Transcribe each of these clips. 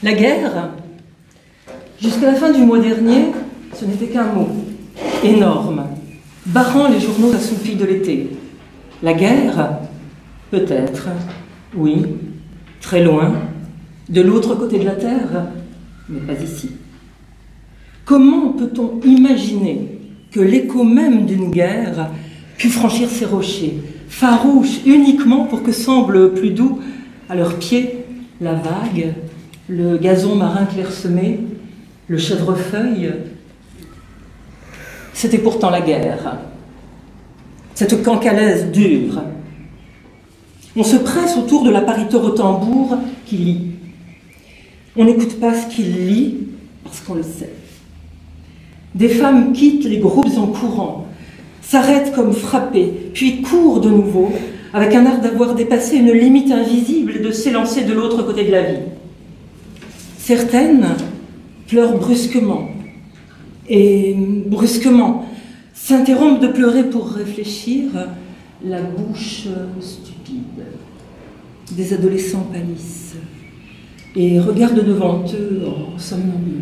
La guerre, jusqu'à la fin du mois dernier, ce n'était qu'un mot, énorme, barrant les journaux assoupis de l'été. La guerre, peut-être, oui, très loin, de l'autre côté de la terre, mais pas ici. Comment peut-on imaginer que l'écho même d'une guerre pût franchir ces rochers, farouches uniquement pour que semble plus doux à leurs pieds la vague, le gazon marin clairsemé, le chèvrefeuille? C'était pourtant la guerre, cette cancalaise dure. On se presse autour de l'appariteur au tambour qui lit. On n'écoute pas ce qu'il lit parce qu'on le sait. Des femmes quittent les groupes en courant, s'arrêtent comme frappées, puis courent de nouveau, avec un art d'avoir dépassé une limite invisible et de s'élancer de l'autre côté de la vie. Certaines pleurent brusquement, et brusquement s'interrompent de pleurer pour réfléchir, la bouche stupide. Des adolescents pâlissent et regardent devant eux en somnambule.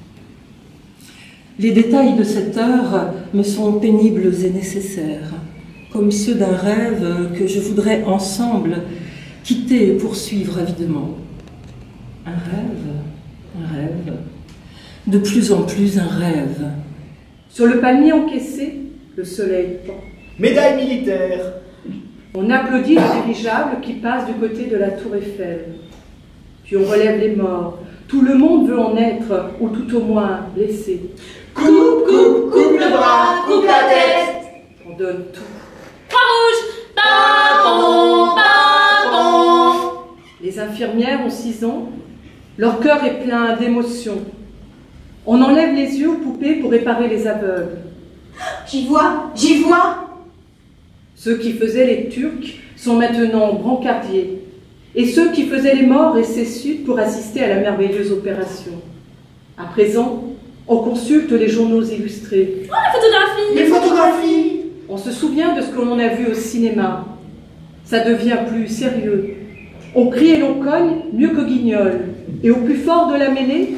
Les détails de cette heure me sont pénibles et nécessaires, comme ceux d'un rêve que je voudrais ensemble quitter et poursuivre avidement. Un rêve, de plus en plus un rêve. Sur le palmier encaissé, le soleil pend. Médaille militaire. On applaudit le dirigeable qui passe du côté de la tour Eiffel. Puis on relève les morts. Tout le monde veut en être, ou tout au moins blessé. Coupe le bras, coupe la tête. On donne tout. Croix rouge, pardon, pardon. Les infirmières ont 6 ans. Leur cœur est plein d'émotions. On enlève les yeux aux poupées pour réparer les aveugles. J'y vois. Ceux qui faisaient les Turcs sont maintenant brancardiers. Et ceux qui faisaient les morts essaient sud pour assister à la merveilleuse opération. À présent, on consulte les journaux illustrés. Oh, la photographie! Les photographies. On se souvient de ce que l'on a vu au cinéma. Ça devient plus sérieux. On crie et l'on cogne mieux que Guignol. Et au plus fort de la mêlée,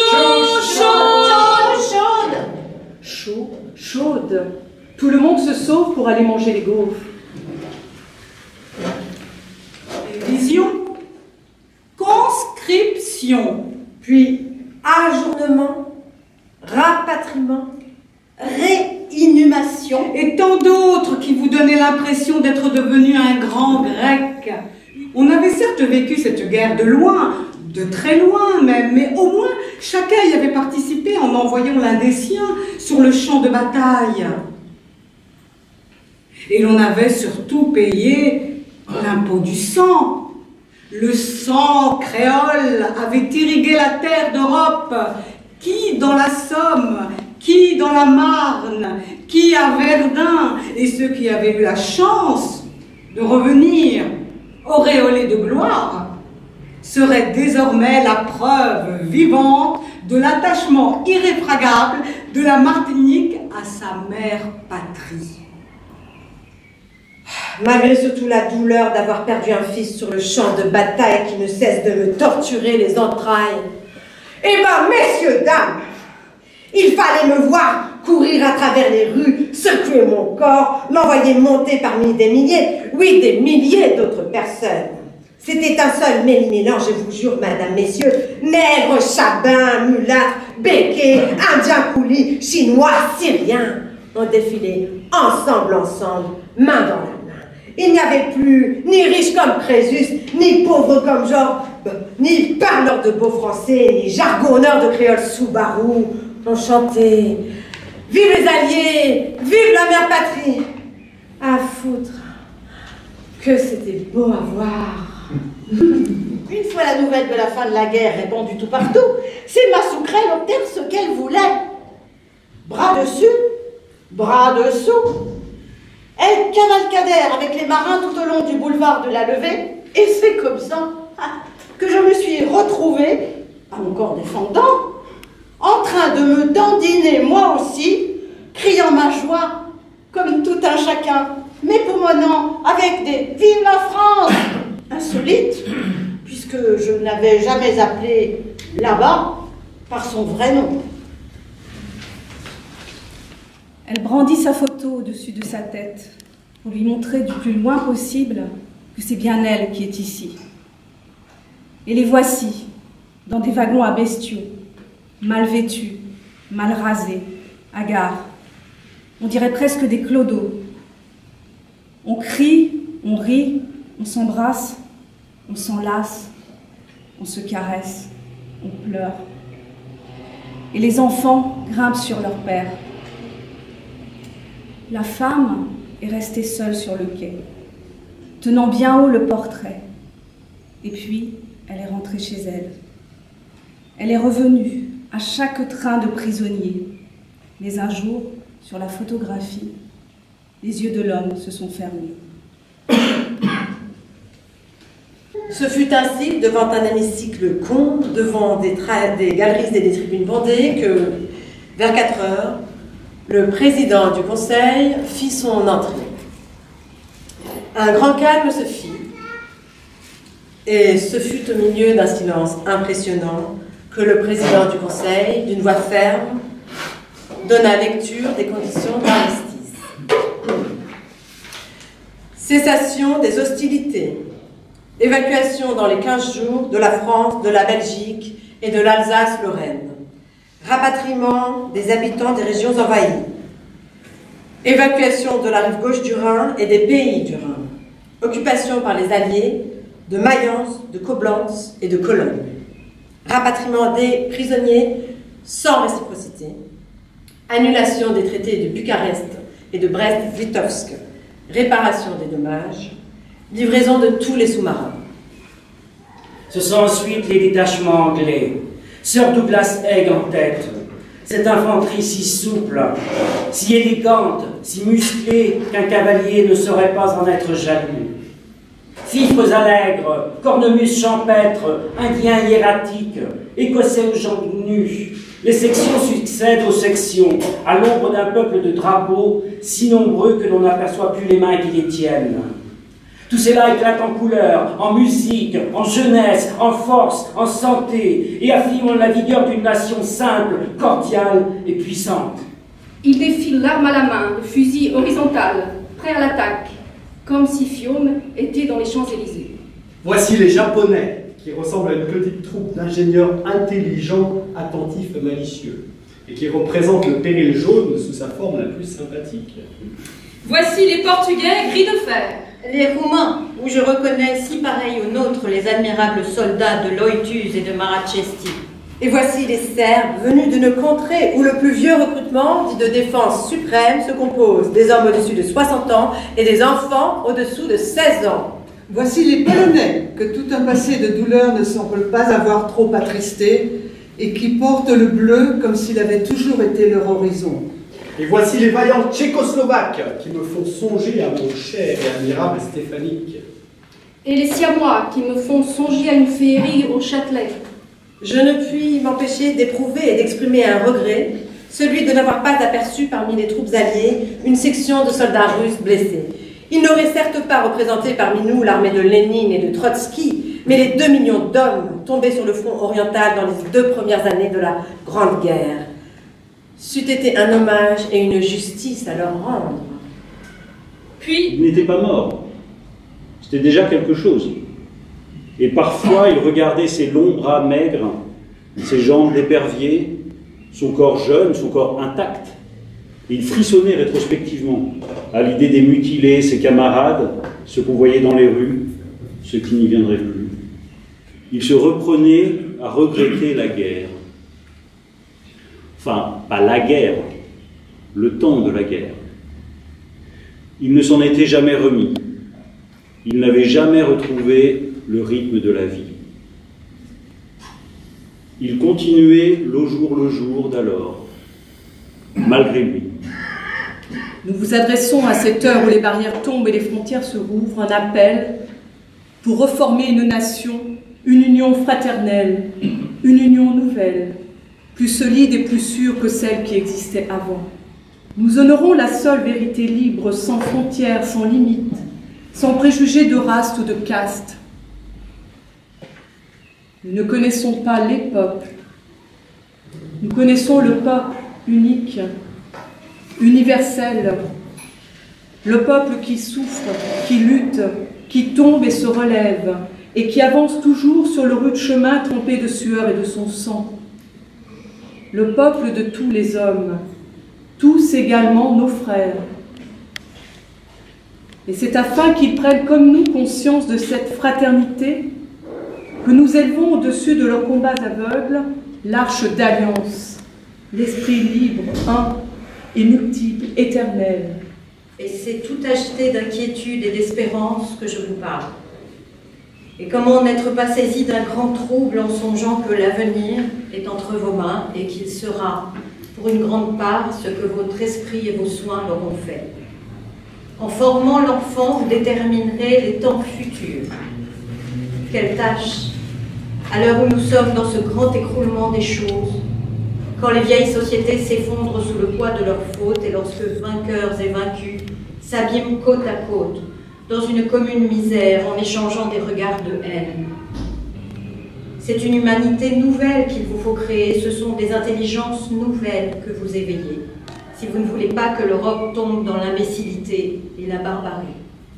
chaude. Tout le monde se sauve pour aller manger les gaufres. Vision, conscription, puis ajournement, rapatriement, réinhumation, et tant d'autres qui vous donnaient l'impression d'être devenu un grand grec. On avait certes vécu cette guerre de loin, de très loin même, mais au moins chacun y avait participé en envoyant l'un des siens sur le champ de bataille. Et l'on avait surtout payé l'impôt du sang. Le sang créole avait irrigué la terre d'Europe. Qui dans la Somme, qui dans la Marne, qui à Verdun, et ceux qui avaient eu la chance de revenir auréolés de gloire, seraient désormais la preuve vivante de l'attachement irréfragable de la Martinique à sa mère patrie. Malgré surtout la douleur d'avoir perdu un fils sur le champ de bataille qui ne cesse de me torturer les entrailles. Eh ben, messieurs, dames, il fallait me voir courir à travers les rues, secouer mon corps, l'envoyer monter parmi des milliers, oui, des milliers d'autres personnes. C'était un seul méli-mélange, je vous jure, madame, messieurs, nègres, chabins, mulâtres, béquets, indiens coulis, chinois, syriens, ont défilé ensemble, main dans la main. Il n'y avait plus ni riches comme Crésus, ni pauvres comme Georges, ni parleurs de beau français, ni jargonneurs de créole sous-barou. On chantait « Vive les Alliés, vive la mère patrie !» À foutre, que c'était beau à voir. Une fois la nouvelle de la fin de la guerre répandue tout partout, ces massoucrelles obtinrent ce qu'elles voulaient. Bras dessus, bras dessous. Elles cavalcadèrent avec les marins tout au long du boulevard de la Levée, et c'est comme ça que je me suis retrouvée, à mon corps défendant, en train de me dandiner moi aussi, criant ma joie, comme tout un chacun, mais poumonnant avec des « Vive la France !» insolites, puisque je n'avais jamais appelé là-bas, par son vrai nom. Elle brandit sa photo au-dessus de sa tête pour lui montrer du plus loin possible que c'est bien elle qui est ici. Et les voici, dans des wagons à bestiaux, mal vêtus, mal rasés, hagards. On dirait presque des clodos. On crie, on rit, on s'embrasse, on s'enlace, on se caresse, on pleure. Et les enfants grimpent sur leur père. La femme est restée seule sur le quai, tenant bien haut le portrait. Et puis, elle est rentrée chez elle. Elle est revenue à chaque train de prisonniers. Mais un jour, sur la photographie, les yeux de l'homme se sont fermés. Ce fut ainsi, devant un hémicycle con, devant des galeries et des tribunes bondées, que, vers 4 heures, le président du conseil fit son entrée. Un grand calme se fit, et ce fut au milieu d'un silence impressionnant que le président du conseil, d'une voix ferme, donna lecture des conditions d'armistice. Cessation des hostilités, évacuation dans les 15 jours de la France, de la Belgique et de l'Alsace-Lorraine, rapatriement des habitants des régions envahies, évacuation de la rive gauche du Rhin et des pays du Rhin, occupation par les Alliés de Mayence, de Coblence et de Cologne, rapatriement des prisonniers sans réciprocité, annulation des traités de Bucarest et de Brest-Litovsk, réparation des dommages, livraison de tous les sous-marins. Ce sont ensuite les détachements anglais. Sir Douglas Haig en tête. Cette infanterie si souple, si élégante, si musclée qu'un cavalier ne saurait pas en être jaloux. Fifres allègres, cornemuses champêtres, indiens hiératiques, écossais aux jambes nues. Les sections succèdent aux sections, à l'ombre d'un peuple de drapeaux, si nombreux que l'on n'aperçoit plus les mains qui les tiennent. Tout cela éclate en couleurs, en musique, en jeunesse, en force, en santé, et affirme la vigueur d'une nation simple, cordiale et puissante. Ils défilent l'arme à la main, le fusil horizontal, prêts à l'attaque, comme si Fiume était dans les Champs-Élysées. Voici les Japonais, qui ressemblent à une petite troupe d'ingénieurs intelligents, attentifs et malicieux, et qui représentent le péril jaune sous sa forme la plus sympathique. Voici les Portugais gris de fer. Les Roumains, où je reconnais si pareils aux nôtres les admirables soldats de Loïtus et de Marachesti. Et voici les Serbes, venus d'une contrée où le plus vieux recrutement, dit de défense suprême, se compose des hommes au-dessus de 60 ans et des enfants au-dessous de 16 ans. Voici les Polonais, que tout un passé de douleur ne semble pas avoir trop attristé, et qui portent le bleu comme s'il avait toujours été leur horizon. Et voici les vaillants Tchécoslovaques, qui me font songer à mon cher et admirable Stéphanique. Et les Siamois, qui me font songer à une féerie au Châtelet. Je ne puis m'empêcher d'éprouver et d'exprimer un regret, celui de n'avoir pas aperçu parmi les troupes alliées une section de soldats russes blessés. Ils n'auraient certes pas représenté parmi nous l'armée de Lénine et de Trotsky, mais les 2 millions d'hommes tombés sur le front oriental dans les 2 premières années de la Grande Guerre. C'eût été un hommage et une justice à leur rendre. Puis... Il n'était pas mort. C'était déjà quelque chose. Et parfois, il regardait ses longs bras maigres, ses jambes d'épervier, son corps jeune, son corps intact. Et il frissonnait rétrospectivement à l'idée des mutilés, ses camarades, ceux qu'on voyait dans les rues, ceux qui n'y viendraient plus. Il se reprenait à regretter la guerre. Enfin, pas la guerre, le temps de la guerre. Il ne s'en était jamais remis. Il n'avait jamais retrouvé le rythme de la vie. Il continuait le jour d'alors, malgré lui. Nous vous adressons à cette heure où les barrières tombent et les frontières se rouvrent un appel pour reformer une nation, une union fraternelle, une union nouvelle, plus solide et plus sûre que celle qui existait avant. Nous honorons la seule vérité libre, sans frontières, sans limites, sans préjugés de race ou de caste. Nous ne connaissons pas les peuples. Nous connaissons le peuple unique, universel, le peuple qui souffre, qui lutte, qui tombe et se relève, et qui avance toujours sur le rude chemin trempé de sueur et de son sang. Le peuple de tous les hommes, tous également nos frères. Et c'est afin qu'ils prennent comme nous conscience de cette fraternité que nous élevons au-dessus de leurs combats aveugles l'arche d'alliance, l'esprit libre, un et multiple, éternel. Et c'est tout acheté d'inquiétude et d'espérance que je vous parle. Et comment n'être pas saisi d'un grand trouble en songeant que l'avenir est entre vos mains et qu'il sera, pour une grande part, ce que votre esprit et vos soins l'auront fait. En formant l'enfant, vous déterminerez les temps futurs. Quelle tâche, à l'heure où nous sommes dans ce grand écroulement des choses, quand les vieilles sociétés s'effondrent sous le poids de leurs fautes et lorsque vainqueurs et vaincus s'abîment côte à côte dans une commune misère en échangeant des regards de haine. C'est une humanité nouvelle qu'il vous faut créer, ce sont des intelligences nouvelles que vous éveillez, si vous ne voulez pas que l'Europe tombe dans l'imbécilité et la barbarie.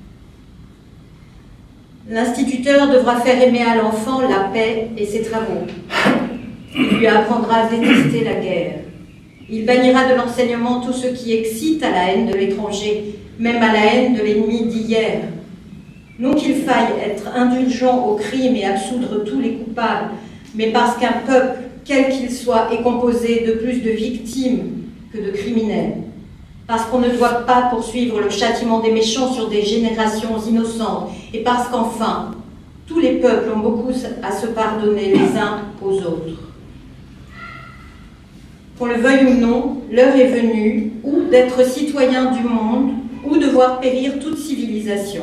L'instituteur devra faire aimer à l'enfant la paix et ses travaux. Il lui apprendra à détester la guerre. Il bannira de l'enseignement tout ce qui excite à la haine de l'étranger, même à la haine de l'ennemi d'hier. Non qu'il faille être indulgent aux crimes et absoudre tous les coupables, mais parce qu'un peuple, quel qu'il soit, est composé de plus de victimes que de criminels. Parce qu'on ne doit pas poursuivre le châtiment des méchants sur des générations innocentes, et parce qu'enfin, tous les peuples ont beaucoup à se pardonner les uns aux autres. Qu'on le veuille ou non, l'heure est venue, ou d'être citoyen du monde, ou de voir périr toute civilisation.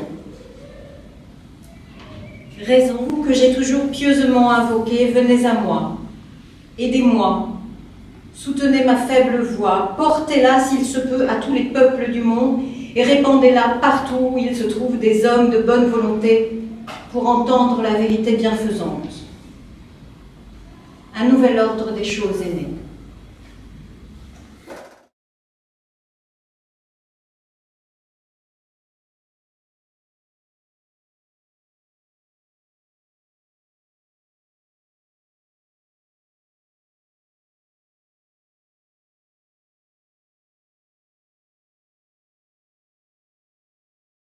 Raison que j'ai toujours pieusement invoquée, venez à moi, aidez-moi, soutenez ma faible voix, portez-la s'il se peut à tous les peuples du monde et répandez-la partout où il se trouve des hommes de bonne volonté pour entendre la vérité bienfaisante. Un nouvel ordre des choses est né.